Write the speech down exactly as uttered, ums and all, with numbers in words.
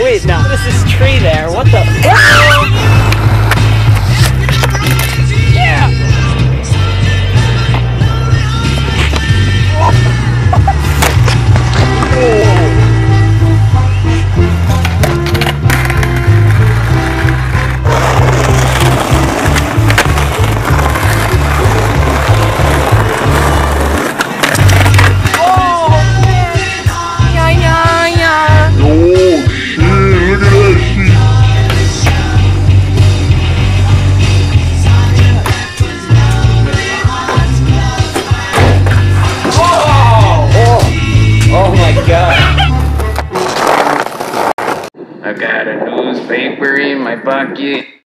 Wait, now what is this tree there? What the? Yeah! I got a newspaper in my pocket.